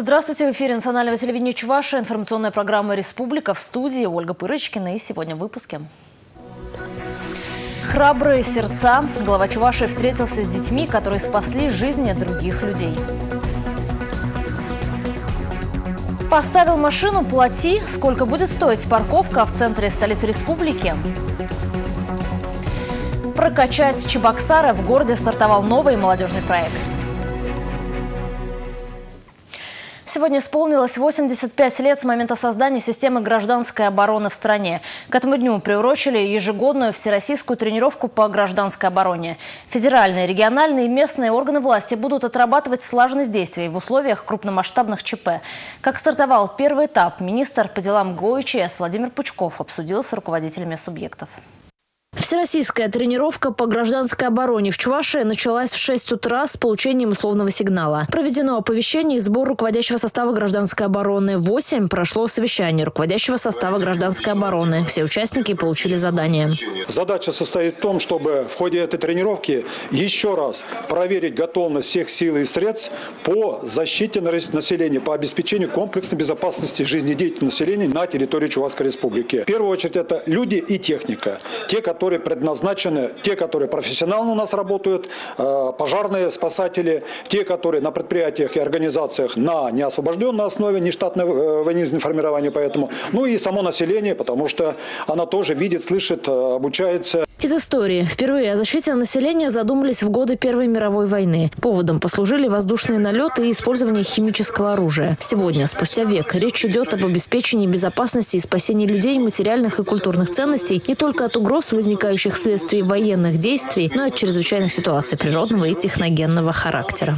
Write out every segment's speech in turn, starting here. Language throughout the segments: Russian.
Здравствуйте, в эфире национального телевидения Чувашия, информационная программа «Республика», в студии Ольга Пырочкина, и сегодня в выпуске. Храбрые сердца. Глава Чувашии встретился с детьми, которые спасли жизни других людей. Поставил машину, плати. Сколько будет стоить парковка в центре столицы республики? Прокачать Чебоксары. В городе стартовал новый молодежный проект. Сегодня исполнилось 85 лет с момента создания системы гражданской обороны в стране. К этому дню приурочили ежегодную всероссийскую тренировку по гражданской обороне. Федеральные, региональные и местные органы власти будут отрабатывать слаженность действий в условиях крупномасштабных ЧП. Как стартовал первый этап, министр по делам ГОИЧС Владимир Пучков обсудил с руководителями субъектов. Всероссийская тренировка по гражданской обороне в Чувашии началась в 6 утра с получением условного сигнала. Проведено оповещение и сбор руководящего состава гражданской обороны. В 8 прошло совещание руководящего состава гражданской обороны. Все участники получили задание. Задача состоит в том, чтобы в ходе этой тренировки еще раз проверить готовность всех сил и средств по защите населения, по обеспечению комплексной безопасности жизнедеятельности населения на территории Чувашской республики. В первую очередь это люди и техника. Те, которые предназначены, те, которые профессионально у нас работают, пожарные спасатели, те, которые на предприятиях и организациях на неосвобожденной основе, нештатное военизм формирование, поэтому, ну и само население, потому что оно тоже видит, слышит, обучается. Из истории. Впервые о защите населения задумались в годы Первой мировой войны. Поводом послужили воздушные налеты и использование химического оружия. Сегодня, спустя век, речь идет об обеспечении безопасности и спасении людей, материальных и культурных ценностей не только от угроз, возникающих вследствие военных действий, но и от чрезвычайных ситуаций природного и техногенного характера.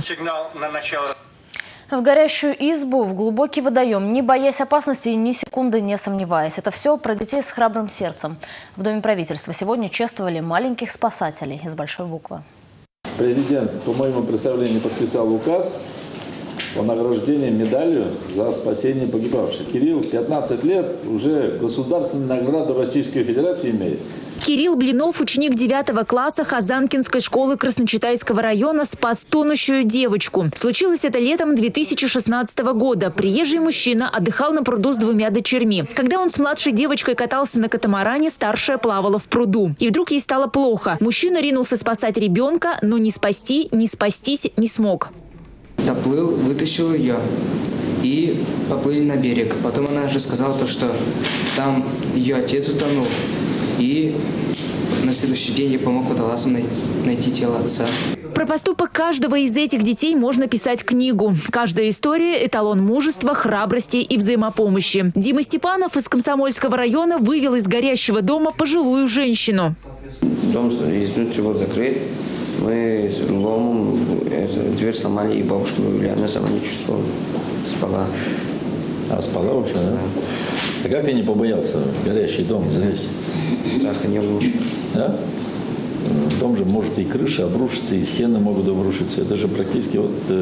В горящую избу, в глубокий водоем, не боясь опасности и ни секунды не сомневаясь. Это все про детей с храбрым сердцем. В Доме правительства сегодня чествовали маленьких спасателей из большой буквы. Президент, по моему представлению, подписал указ о награждении медалью за спасение погибавших. Кирилл 15 лет уже государственную награду Российской Федерации имеет. Кирилл Блинов, ученик 9 класса Хазанкинской школы Красночитайского района, спас тонущую девочку. Случилось это летом 2016 года. Приезжий мужчина отдыхал на пруду с 2 дочерьми. Когда он с младшей девочкой катался на катамаране, старшая плавала в пруду. И вдруг ей стало плохо. Мужчина ринулся спасать ребенка, но ни спасти, ни спастись не смог. Доплыл, вытащил ее и поплыли на берег. Потом она же сказала, что там ее отец утонул. И на следующий день я помог водолазам найти тело отца. Про поступок каждого из этих детей можно писать книгу. Каждая история – эталон мужества, храбрости и взаимопомощи. Дима Степанов из Комсомольского района вывел из горящего дома пожилую женщину. Дом изнутри вот закрыт. Мы с ломом дверь сломали, и бабушку вывели. Она сама не чувствовала. Спала. А спала вообще, да? А как ты не побоялся? Горящий дом здесь. Страха не было. Да? Дом же может и крыша обрушиться, и стены могут обрушиться. Это же практически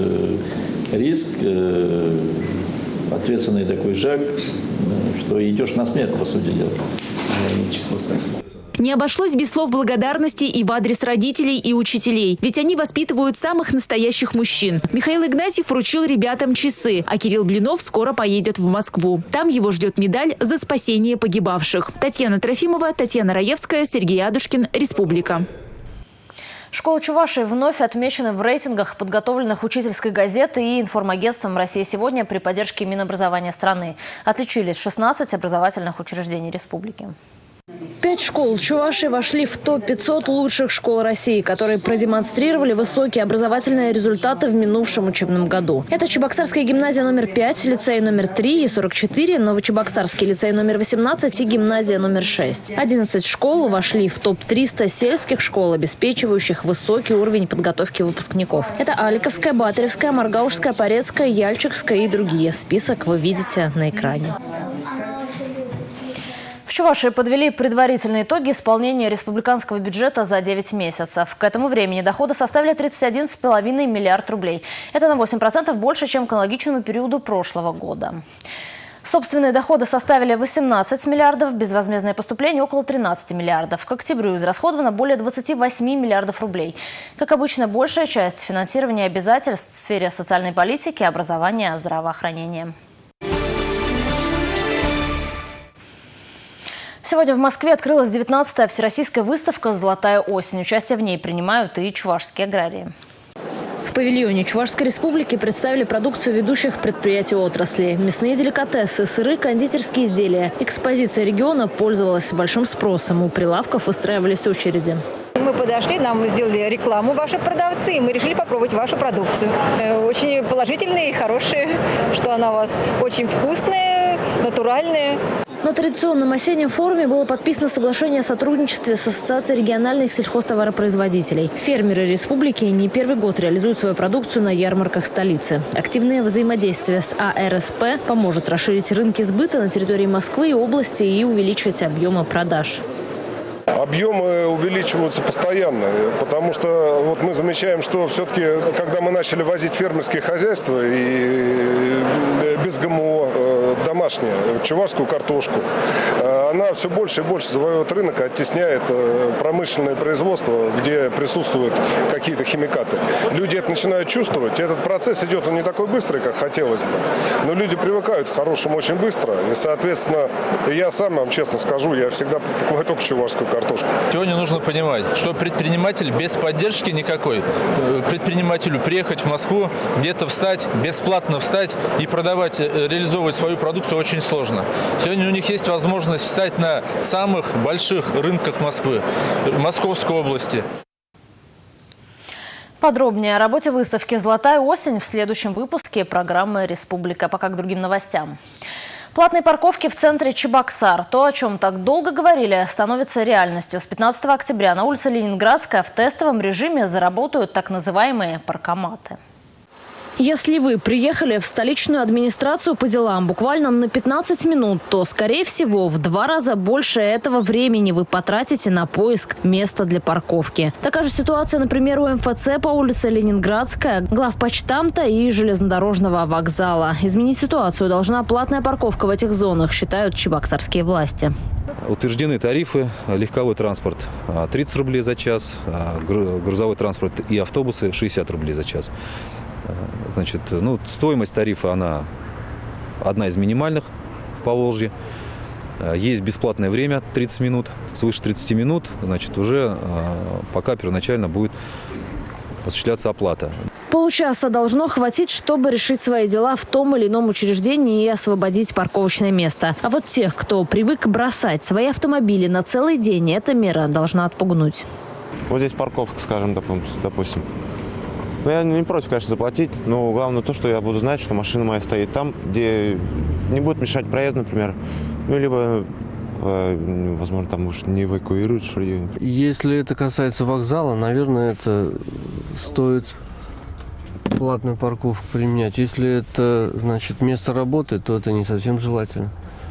риск, ответственный такой шаг, что идешь на смерть, по сути дела. Я не чувствовал страха. Не обошлось без слов благодарности и в адрес родителей и учителей. Ведь они воспитывают самых настоящих мужчин. Михаил Игнатьев вручил ребятам часы, а Кирилл Блинов скоро поедет в Москву. Там его ждет медаль за спасение погибавших. Татьяна Трофимова, Татьяна Раевская, Сергей Адушкин, Республика. Школы Чувашии вновь отмечены в рейтингах, подготовленных учительской газетой и информагентством «Россия сегодня» при поддержке Минобразования страны. Отличились 16 образовательных учреждений республики. 5 школ Чувашии вошли в топ-500 лучших школ России, которые продемонстрировали высокие образовательные результаты в минувшем учебном году. Это Чебоксарская гимназия номер 5, лицей номер 3 и 44, Новочебоксарский лицей номер 18 и гимназия номер 6. 11 школ вошли в топ-300 сельских школ, обеспечивающих высокий уровень подготовки выпускников. Это Аликовская, Батаревская, Маргаушская, Порецкая, Яльчикская и другие. Список вы видите на экране. В Чувашии подвели предварительные итоги исполнения республиканского бюджета за 9 месяцев. К этому времени доходы составили 31,5 миллиард рублей. Это на 8% больше, чем к аналогичному периоду прошлого года. Собственные доходы составили 18 миллиардов, безвозмездные поступления около 13 миллиардов. К октябрю израсходовано более 28 миллиардов рублей. Как обычно, большая часть финансирования обязательств в сфере социальной политики, образования, здравоохранения. Сегодня в Москве открылась 19-я всероссийская выставка «Золотая осень». Участие в ней принимают и чувашские аграрии. В павильоне Чувашской республики представили продукцию ведущих предприятий отрасли. Мясные деликатесы, сыры, кондитерские изделия. Экспозиция региона пользовалась большим спросом. У прилавков выстраивались очереди. Мы подошли, нам сделали рекламу ваши продавцы, и мы решили попробовать вашу продукцию. Очень положительные и хорошие, что она у вас очень вкусная, натуральная. На традиционном осеннем форуме было подписано соглашение о сотрудничестве с Ассоциацией региональных сельхозтоваропроизводителей. Фермеры республики не первый год реализуют свою продукцию на ярмарках столицы. Активное взаимодействие с АРСП поможет расширить рынки сбыта на территории Москвы и области и увеличить объемы продаж. Объемы увеличиваются постоянно, потому что вот мы замечаем, что все-таки, когда мы начали возить фермерские хозяйства и без ГМО домашнюю чувашскую картошку, она все больше и больше завоевывает рынок и оттесняет промышленное производство, где присутствуют какие-то химикаты. Люди это начинают чувствовать. Этот процесс идет, он не такой быстрый, как хотелось бы, но люди привыкают к хорошему очень быстро. И, соответственно, я сам вам честно скажу, я всегда покупаю только чувашскую картошку. Сегодня нужно понимать, что предприниматель без поддержки никакой, предпринимателю приехать в Москву, где-то встать, бесплатно встать и продавать, реализовывать свою продукцию очень сложно. Сегодня у них есть возможность встать на самых больших рынках Москвы, Московской области. Подробнее о работе выставки «Золотая осень» в следующем выпуске программы «Республика». Пока к другим новостям. Платные парковки в центре Чебоксар. То, о чем так долго говорили, становится реальностью. С 15 октября на улице Ленинградская в тестовом режиме заработают так называемые паркоматы. Если вы приехали в столичную администрацию по делам буквально на 15 минут, то, скорее всего, в 2 раза больше этого времени вы потратите на поиск места для парковки. Такая же ситуация, например, у МФЦ по улице Ленинградская, главпочтамта и железнодорожного вокзала. Изменить ситуацию должна платная парковка в этих зонах, считают чебоксарские власти. Утверждены тарифы. Легковой транспорт 30 рублей за час, грузовой транспорт и автобусы 60 рублей за час. Значит, стоимость тарифа, она одна из минимальных в Поволжье. Есть бесплатное время 30 минут. Свыше 30 минут, значит, уже пока первоначально будет осуществляться оплата. Получаса должно хватить, чтобы решить свои дела в том или ином учреждении и освободить парковочное место. А вот тех, кто привык бросать свои автомобили на целый день, эта мера должна отпугнуть. Вот здесь парковка, скажем, допустим. Я не против, конечно, заплатить, но главное то, что я буду знать, что машина моя стоит там, где не будет мешать проезд, например. Либо, возможно, там, может, не эвакуируют, что ли. Если это касается вокзала, наверное, это стоит платную парковку применять. Если это, значит, место работы, то это не совсем желательно.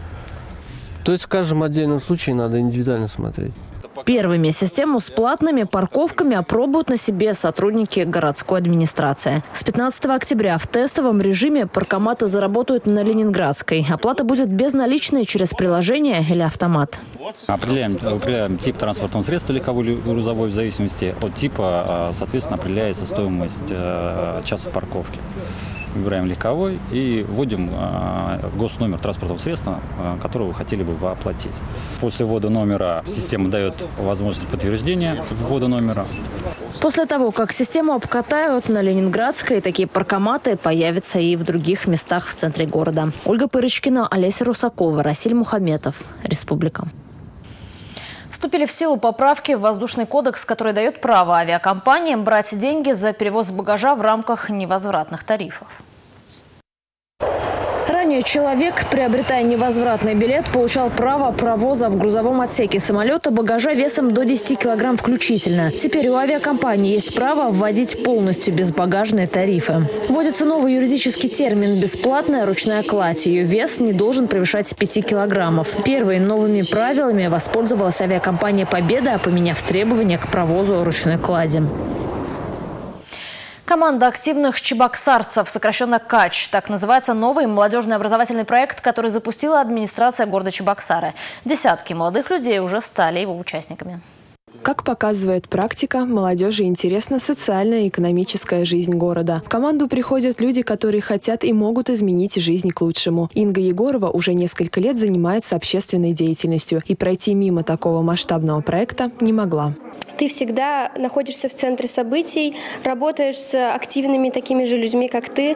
То есть в каждом отдельном случае надо индивидуально смотреть. Первыми систему с платными парковками опробуют на себе сотрудники городской администрации. С 15 октября в тестовом режиме паркоматы заработают на Ленинградской. Оплата будет безналичной через приложение или автомат. Определяем тип транспортного средства, легковой или грузовой, в зависимости от типа, соответственно, определяется стоимость часа парковки. Выбираем легковой и вводим госномер транспортного средства, которое вы хотели бы оплатить. После ввода номера система дает возможность подтверждения ввода номера. После того, как систему обкатают на Ленинградской, такие паркоматы появятся и в других местах в центре города. Ольга Пырочкина, Олеся Русакова, Расиль Мухаметов. Республика. Вступили в силу поправки в Воздушный кодекс, который дает право авиакомпаниям брать деньги за перевоз багажа в рамках невозвратных тарифов. Ранее человек, приобретая невозвратный билет, получал право провоза в грузовом отсеке самолета багажа весом до 10 килограмм включительно. Теперь у авиакомпании есть право вводить полностью безбагажные тарифы. Вводится новый юридический термин «бесплатная ручная кладь». Ее вес не должен превышать 5 килограммов. Первой новыми правилами воспользовалась авиакомпания «Победа», поменяв требования к провозу ручной клади. Команда активных чебоксарцев, сокращенно КАЧ. Так называется новый молодежный образовательный проект, который запустила администрация города Чебоксары. Десятки молодых людей уже стали его участниками. Как показывает практика, молодежи интересна социальная и экономическая жизнь города. В команду приходят люди, которые хотят и могут изменить жизнь к лучшему. Инга Егорова уже несколько лет занимается общественной деятельностью и пройти мимо такого масштабного проекта не могла. Ты всегда находишься в центре событий, работаешь с активными такими же людьми, как ты.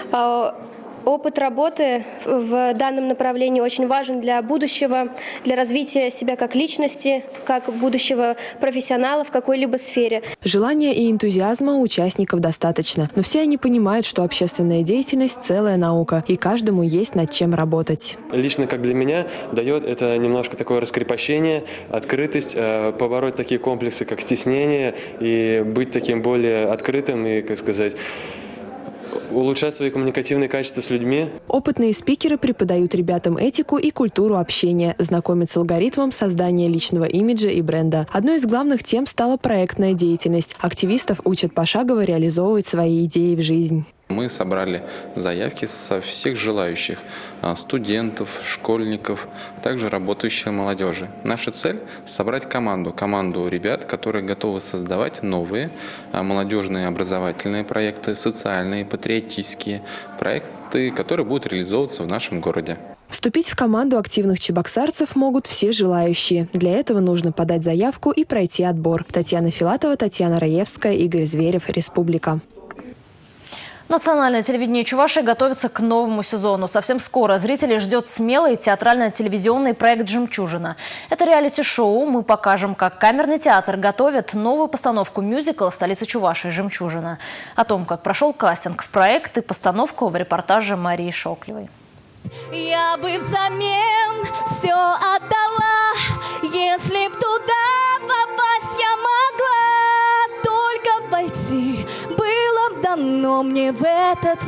Опыт работы в данном направлении очень важен для будущего, для развития себя как личности, как будущего профессионала в какой-либо сфере. Желания и энтузиазма у участников достаточно, но все они понимают, что общественная деятельность – целая наука, и каждому есть над чем работать. Лично, как для меня, дает это немножко такое раскрепощение, открытость, побороть такие комплексы, как стеснение, и быть таким более открытым и, как сказать, улучшать свои коммуникативные качества с людьми. Опытные спикеры преподают ребятам этику и культуру общения, знакомят с алгоритмом создания личного имиджа и бренда. Одной из главных тем стала проектная деятельность. Активистов учат пошагово реализовывать свои идеи в жизнь. Мы собрали заявки со всех желающих – студентов, школьников, также работающей молодежи. Наша цель – собрать команду ребят, которые готовы создавать новые молодежные образовательные проекты, социальные, патриотические проекты, которые будут реализовываться в нашем городе. Вступить в команду активных чебоксарцев могут все желающие. Для этого нужно подать заявку и пройти отбор. Татьяна Филатова, Татьяна Раевская, Игорь Зверев, Республика. Национальное телевидение Чувашии готовится к новому сезону. Совсем скоро зрителей ждет смелый театрально-телевизионный проект «Жемчужина». Это реалити-шоу. Мы покажем, как камерный театр готовит новую постановку мюзикла столицы Чувашии «Жемчужина». О том, как прошел кастинг в проект и постановку, в репортаже Марии Шоклевой. Я бы взамен все отдала, если б туда попасть я могла, только войти было дано мне в этот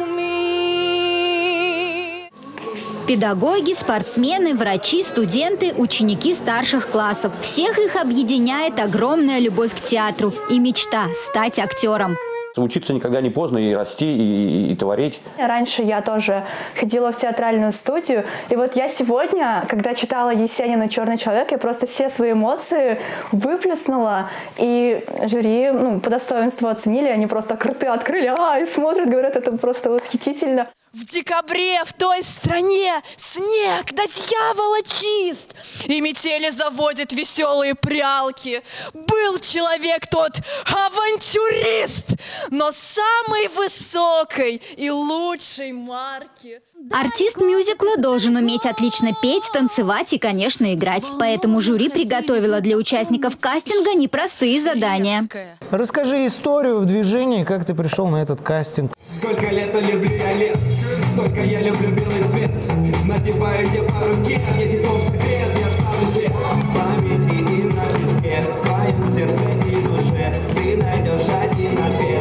мир. Педагоги, спортсмены, врачи, студенты, ученики старших классов. Всех их объединяет огромная любовь к театру и мечта стать актером. Учиться никогда не поздно, и расти, и творить. Раньше я тоже ходила в театральную студию. И вот я сегодня, когда читала Есенина «Черный человек», я просто все свои эмоции выплеснула. И жюри по достоинству оценили. Они просто так рты открыли и смотрят, говорят, это просто восхитительно. В декабре в той стране снег до дьявола чист, и метели заводят веселые прялки. Был человек тот авантюрист, но самой высокой и лучшей марки. Артист мюзикла должен уметь отлично петь, танцевать и, конечно, играть. Поэтому жюри приготовило для участников кастинга непростые задания. Расскажи историю в движении, как ты пришел на этот кастинг. Сколько лет люблю я лет, столько я люблю белый цвет. Надеваю я по руке, я титовский цвет, я ставлю свет в памяти и на песке, в твоем сердце и душе. Ты найдешь один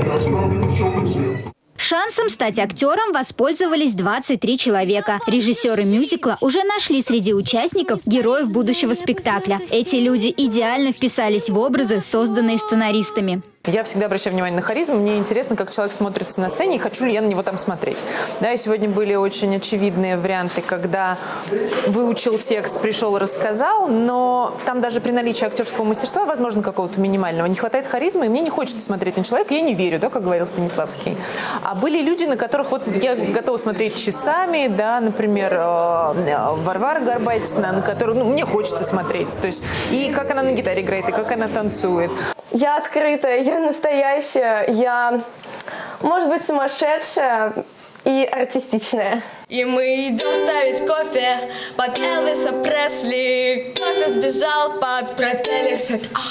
ответ. Шансом стать актером воспользовались 23 человека. Режиссеры мюзикла уже нашли среди участников героев будущего спектакля. Эти люди идеально вписались в образы, созданные сценаристами. Я всегда обращаю внимание на харизму. Мне интересно, как человек смотрится на сцене, и хочу ли я на него там смотреть. Да, и сегодня были очень очевидные варианты, когда выучил текст, пришел, рассказал, но там даже при наличии актерского мастерства, возможно, какого-то минимального, не хватает харизмы, и мне не хочется смотреть на человека, я не верю, да, как говорил Станиславский. А были люди, на которых вот я готова смотреть часами, да, например, Варвара Горбатина, на которую мне хочется смотреть. То есть и как она на гитаре играет, и как она танцует. Я открытая, я настоящая, я, может быть, сумасшедшая и артистичная. И мы идем ставить кофе под Элвиса Пресли. Кофе сбежал под пропеллер.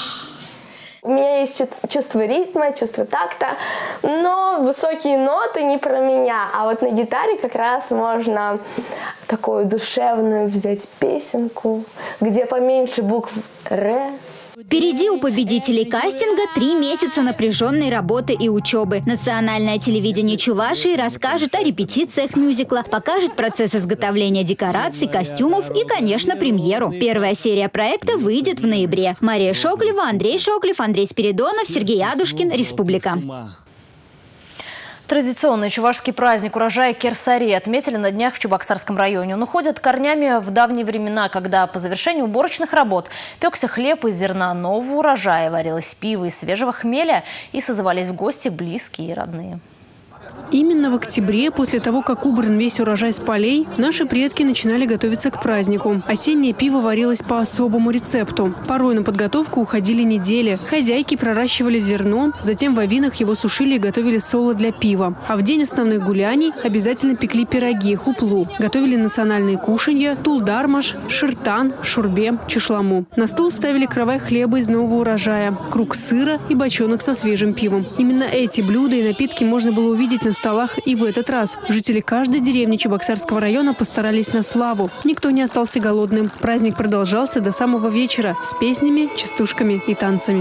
У меня есть чувство ритма, чувство такта, но высокие ноты не про меня. А вот на гитаре как раз можно такую душевную взять песенку, где поменьше букв «р». Впереди у победителей кастинга 3 месяца напряженной работы и учебы. Национальное телевидение Чувашии расскажет о репетициях мюзикла, покажет процесс изготовления декораций, костюмов и, конечно, премьеру. Первая серия проекта выйдет в ноябре. Мария Шоклева, Андрей Шоклев, Андрей Спиридонов, Сергей Адушкин, Республика. Традиционный чувашский праздник урожая Керсари отметили на днях в Чебоксарском районе. Он уходит корнями в давние времена, когда по завершению уборочных работ пекся хлеб из зерна нового урожая, варилось пиво из свежего хмеля и созывались в гости близкие и родные. Именно в октябре, после того, как убран весь урожай с полей, наши предки начинали готовиться к празднику. Осеннее пиво варилось по особому рецепту. Порой на подготовку уходили недели. Хозяйки проращивали зерно, затем в авинах его сушили и готовили соло для пива. А в день основных гуляний обязательно пекли пироги, хуплу. Готовили национальные кушанья, тулдармаш, ширтан, шурбе, чешламу. На стол ставили каравай хлеба из нового урожая, круг сыра и бочонок со свежим пивом. Именно эти блюда и напитки можно было увидеть на столах и в этот раз. Жители каждой деревни Чебоксарского района постарались на славу. Никто не остался голодным. Праздник продолжался до самого вечера с песнями, частушками и танцами.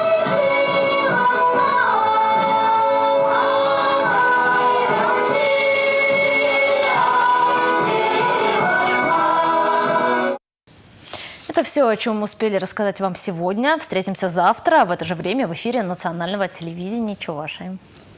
Это все, о чем мы успели рассказать вам сегодня. Встретимся завтра в это же время в эфире национального телевидения Чувашии.